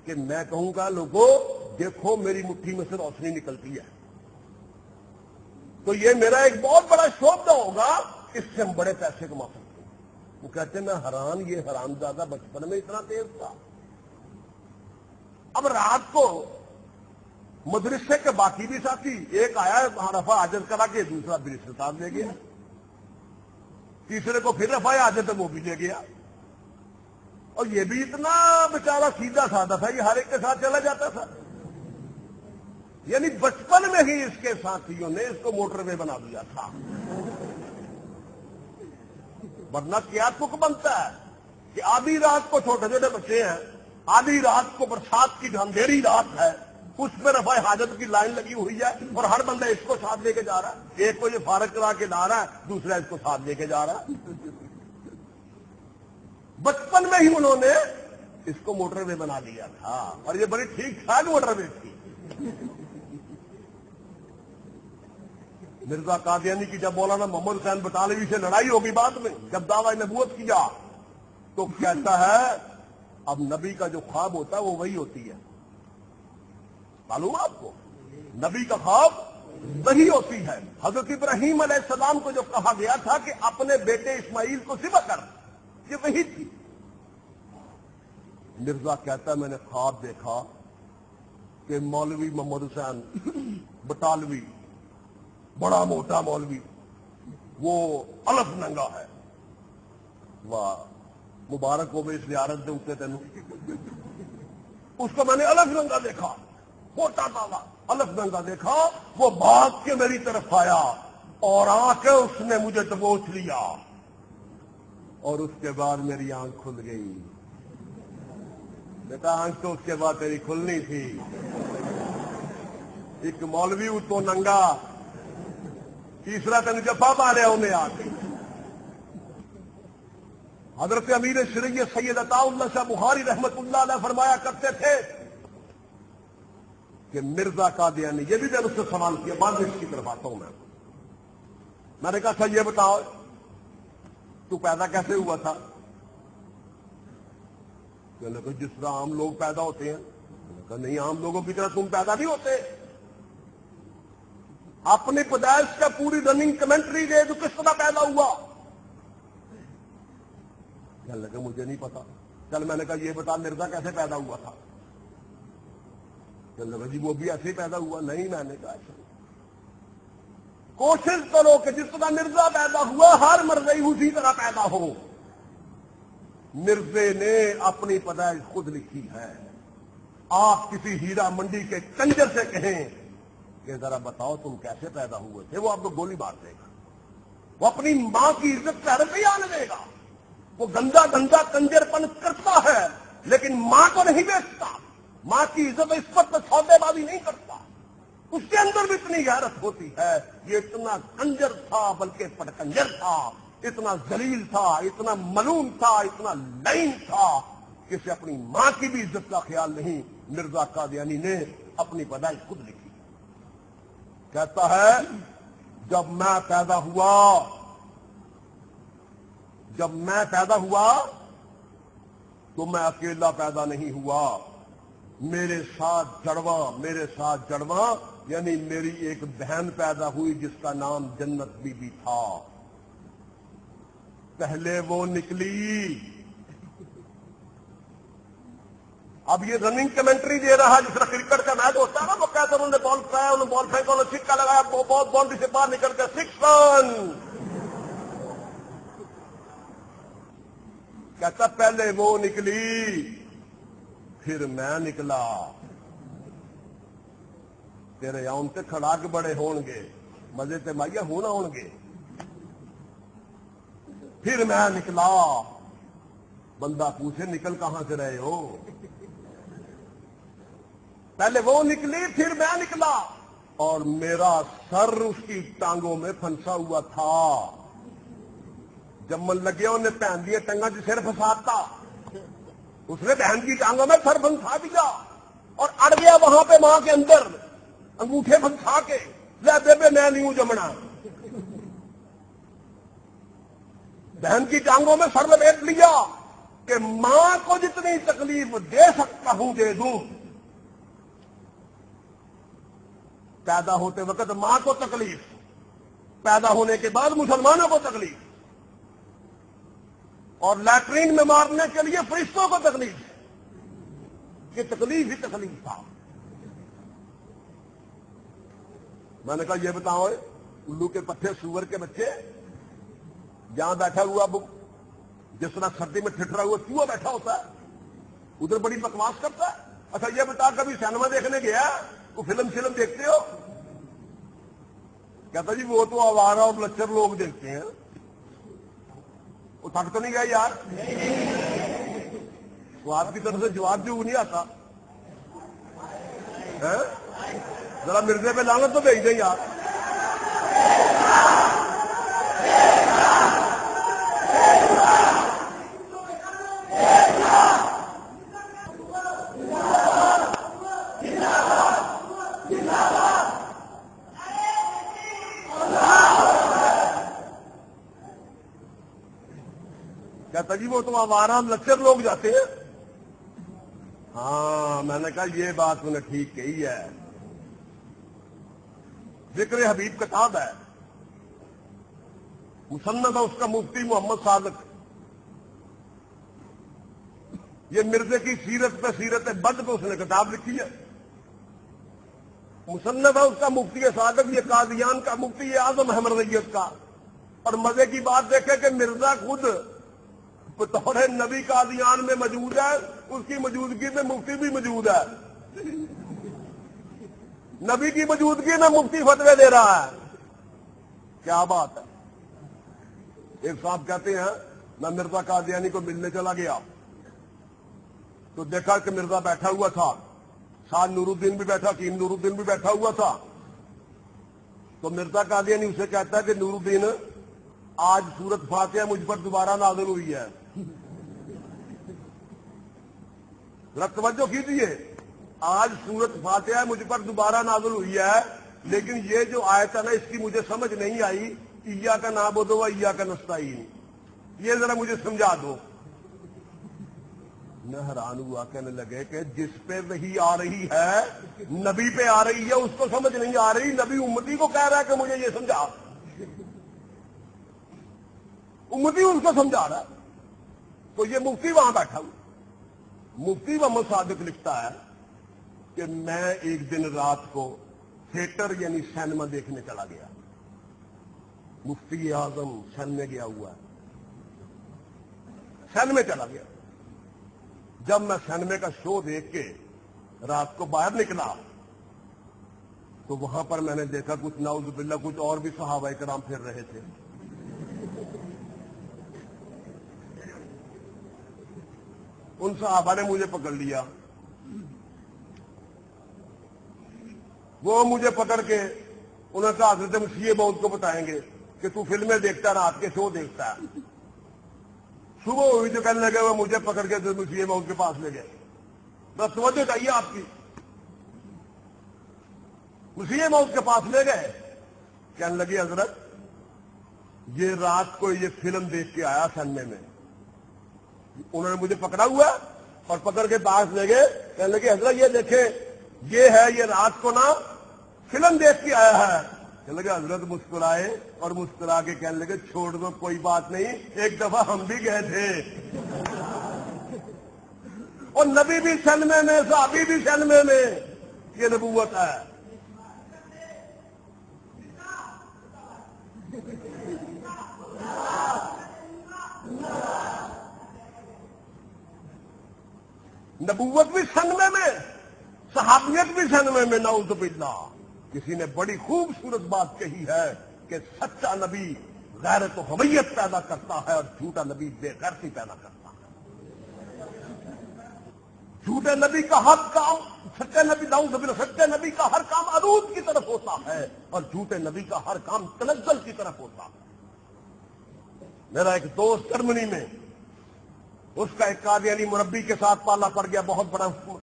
کہ میں کہوں گا لوگوں دیکھو میری مٹھی میں سے روشنی نکلتی ہے، تو یہ میرا ایک بہت بڑا شعبہ ہوگا، اس سے ہم بڑے پیسے کما سکتے ہیں۔ وہ کہتے ہیں میں حیران، یہ حرامزادہ بچپن میں اتنا تیز تھا۔ اب رات کو مدرسے کے باقی بھی ساتھی، ایک آیا رفع حاجت کرا کے، دوسرا برس کے ساتھ لے گیا، تیسرے کو پھر رفع حاجت وہ بھی لے گیا، اور یہ بھی اتنا بیچارہ سیدھا سادہ تھا، یہ ہر ایک کے ساتھ چلا جاتا تھا۔ یعنی بچپن میں ہی اس کے ساتھیوں نے اس کو موٹر وے بنا دیا تھا، ورنہ کیا تک بنتا ہے کہ آدھی رات کو چھوٹے چھوٹے بچے ہیں، آدھی رات کو برسات کی اندھیری رات ہے، اس میں رفع حاجت کی لائن لگی ہوئی ہے، اور ہر بندہ اس کو ساتھ لے کے جا رہا ہے، ایک کو یہ فارغ کرا کے لا رہا ہے، دوسرا اس کو ساتھ لے کے جا رہا ہے۔ بچپن میں ہی انہوں نے اس کو موٹر وے بنا لیا تھا، اور یہ بڑی ٹھیک ٹھاک موٹر وے تھی۔ مرزا قادیانی کی جب مولانا محمد حسین بٹالوی سے لڑائی ہوگی بعد میں، جب دعویٰ نبوت کیا تو کہتا ہے اب نبی کا جو خواب ہوتا ہے وہ وہی ہوتی ہے، معلوم آپ کو نبی کا خواب وہی ہوتی ہے۔ حضرت ابراہیم علیہ السلام کو جو کہا گیا تھا کہ اپنے بیٹے اسماعیل کو ذبح کر، یہ وہی تھی۔ مرزا کہتا ہے میں نے خواب دیکھا کہ مولوی محمد حسین بٹالوی، بڑا موٹا مولوی، وہ الف ننگا ہے، واہ مبارک ہو میں زیارت دے اٹھتے تینوں، اس کو میں نے الف ننگا دیکھا، موٹا تالا الف ننگا دیکھا، وہ بھاگ کے میری طرف آیا اور آ کے اس نے مجھے دبوچ لیا، اور اس کے بعد میری آنکھ کھل گئی۔ بیٹا آنکھ تو اس کے بعد تیری کھلنی تھی، ایک مولوی اتو ننگا، تیسرا تین جفا مارے انہیں آ کے۔ حضرت امیر شریعت سید عطا اللہ شاہ بخاری رحمت اللہ علیہ فرمایا کرتے تھے کہ مرزا قادیانی، یہ بھی میں نے اس سے سوال کیا، بعد میں اس کی طرف آتا ہوں میں نے کہا اچھا یہ بتاؤ تو پیدا کیسے ہوا تھا؟ میں نے کہا جس طرح عام لوگ پیدا ہوتے ہیں۔ میں نے کہا نہیں، عام لوگوں کی طرح تم پیدا نہیں ہوتے، اپنی پیدائش کا پوری رننگ کمنٹری دے تو کس طرح پیدا ہوا؟ کہنے لگا مجھے نہیں پتا۔ چل میں نے کہا یہ بتا مرزا کیسے پیدا ہوا تھا؟ کہنے لگا جی وہ بھی ایسے ہی پیدا ہوا۔ نہیں، میں نے کہا ایسا کوشش کرو کہ جس طرح مرزا پیدا ہوا ہر مرزئی اسی طرح پیدا ہو۔ مرزے نے اپنی پیدائش خود لکھی ہے۔ آپ کسی ہیرا منڈی کے کنجر سے کہیں کہ ذرا بتاؤ تم کیسے پیدا ہوئے تھے، وہ آپ کو گولی مار دے گا، وہ اپنی ماں کی عزت پہلے نہیں آنے دے گا۔ وہ گندا گندا کنجر پن کرتا ہے لیکن ماں کو نہیں بیچتا، ماں کی عزت اس وقت سودے بازی نہیں کرتا، اس کے اندر بھی اتنی غیرت ہوتی ہے۔ یہ اتنا کنجر تھا، بلکہ پٹکنجر تھا، اتنا ذلیل تھا، اتنا ملوم تھا، اتنا لعین تھا کہ اسے اپنی ماں کی بھی عزت کا خیال نہیں۔ مرزا قادیانی نے اپنی پیدائش خود لکھی، کہتا ہے جب میں پیدا ہوا تو میں اکیلا پیدا نہیں ہوا، میرے ساتھ جڑواں یعنی میری ایک بہن پیدا ہوئی جس کا نام جنت بی بی تھا۔ پہلے وہ نکلی، اب یہ رننگ کمنٹری دے رہا ہے، جس طرح کرکٹ کا میچ ہوتا ہے نا، وہ کہتے ہیں انہوں نے بال کرایا، انہوں نے بال پھینکا، انہوں نے چھکا لگایا، وہ بال باؤنڈری سے باہر نکل کے 6 رن۔ کہتا پہلے وہ نکلی پھر میں نکلا، تیرے آن تے کھڑا کے بڑے ہون گے، مزے تے مائیا ہونا ہون گے۔ پھر میں نکلا، بندہ پوچھے نکل کہاں سے رہے ہو؟ پہلے وہ نکلی پھر میں نکلا، اور میرا سر اس کی ٹانگوں میں پھنسا ہوا تھا۔ جب من لگے انہیں پہن دیے ٹنگا جی سر پھنساتا، اس نے بہن کی ٹانگوں میں سر پھنسا دیا اور اڑ گیا وہاں پہ ماں کے اندر انگوٹھے پھنسا کے، لے بیبے میں نہیں ہوں جمنا۔ بہن کی ٹانگوں میں سر لپیٹ لیا، کہ ماں کو جتنی تکلیف دے سکتا ہوں دے دوں. پیدا ہوتے وقت ماں کو تکلیف، پیدا ہونے کے بعد مسلمانوں کو تکلیف، اور لیٹرین میں مارنے کے لیے فرشتوں کو تکلیف. یہ تکلیف ہی تکلیف تھا. میں نے کہا یہ بتاؤ الو کے پٹھے سور کے بچے، جہاں بیٹھا ہوا جس طرح سردی میں ٹھٹرا ہوا چوہا بیٹھا ہوتا ہے ادھر بڑی بکواس کرتا ہے. اچھا یہ بتا کبھی سینما دیکھنے گیا وہ فلم دیکھتے ہو؟ کہتا جی وہ تو آوارہ اور لچر لوگ دیکھتے ہیں. وہ تھک تو نہیں گیا یار؟ وہ آپ کی طرف سے جواب جو نہیں آتا. ذرا مرزے پہ لعنت تو بھیج دیں یار. کہتا جی وہ تو آوارہ لچر لوگ جاتے ہیں. ہاں میں نے کہا یہ بات انہوں نے ٹھیک کہی ہے. ذکر حبیب کتاب ہے، مسند ہے اس کا مفتی محمد صادق. یہ مرزے کی سیرت پہ سیرت بد پہ اس نے کتاب لکھی ہے. مسند ہے اس کا مفتی صادق، یہ قادیان کا مفتی اعظم احمد ریت کا. اور مزے کی بات دیکھیں کہ مرزا خود بطور نبی قادیان میں موجود ہے، اس کی موجودگی میں مفتی بھی موجود ہے. نبی کی موجودگی میں مفتی فتوے دے رہا ہے. کیا بات ہے. ایک صاحب کہتے ہیں میں مرزا قادیانی کو ملنے چلا گیا تو دیکھا کہ مرزا بیٹھا ہوا تھا، ساتھ نور الدین بھی بیٹھا، تین نور الدین بھی بیٹھا ہوا تھا. تو مرزا قادیانی اسے کہتا ہے کہ نور الدین آج سورت فاتحہ مجھ پر دوبارہ نازل ہوئی ہے. ذرا توجہ کیجیے، آج سورت فاتحہ مجھ پر دوبارہ نازل ہوئی ہے، لیکن یہ جو آیت ہے نا اس کی مجھے سمجھ نہیں آئی. ایاک نعبد و ایاک نستعین، یہ ذرا مجھے سمجھا دو. میں حیران ہوا، کہنے لگے کہ جس پہ وحی آ رہی ہے نبی پہ آ رہی ہے اس کو سمجھ نہیں آ رہی، نبی امتی کو کہہ رہا ہے کہ مجھے یہ سمجھا. امتی اس کو سمجھا رہا ہے. تو یہ مفتی وہاں بیٹھا ہوا، مفتی محمد صادق لکھتا ہے کہ میں ایک دن رات کو تھیٹر یعنی سینما دیکھنے چلا گیا. مفتی اعظم سینما گیا ہوا ہے، سینما چلا گیا. جب میں سینما کا شو دیکھ کے رات کو باہر نکلا تو وہاں پر میں نے دیکھا کچھ نعوذ باللہ کچھ اور بھی صحابہ کرام پھر رہے تھے. ان صحابہ نے مجھے پکڑ لیا. وہ مجھے پکڑ کے انہوں نے کہا حضرت مسیح موعود کو بتائیں گے کہ تو فلمیں دیکھتا ہے، رات کے شو دیکھتا ہے. صبح ہوئی تو کہنے لگے وہ مجھے پکڑ کے حضرت مسیح موعود کے پاس لے گئے. بس توجہ چاہیے آپ کی. مسیح موعود کے پاس لے گئے، کہنے لگے حضرت یہ رات کو یہ فلم دیکھ کے آیا سننے میں. انہوں نے مجھے پکڑا ہوا اور پکڑ کے پاس لے گئے، کہنے لگے حضرت یہ دیکھیں یہ ہے، یہ رات کو نا فلم دیکھ کے آیا ہے. کہنے لگے حضرت مسکرائے اور مسکرا کے کہنے لگے چھوڑ دو کوئی بات نہیں، ایک دفعہ ہم بھی گئے تھے. اور نبی بھی سینما میں، صحابی بھی سینما میں. یہ نبوت ہے. نبوت بھی سنمے میں، صحابیت بھی سنمے میں. نعوذ باللہ. کسی نے بڑی خوبصورت بات کہی ہے کہ سچا نبی غیرت و حمیت پیدا کرتا ہے اور جھوٹا نبی بے غیرتی پیدا کرتا ہے. جھوٹے نبی کا ہر کام، سچے نبی نعوذ باللہ سچے نبی کا ہر کام عروج کی طرف ہوتا ہے اور جھوٹے نبی کا ہر کام تنزل کی طرف ہوتا ہے. میرا ایک دوست جرمنی میں، اس کا ایک قادیانی مربی کے ساتھ پالا پڑ گیا، بہت بڑا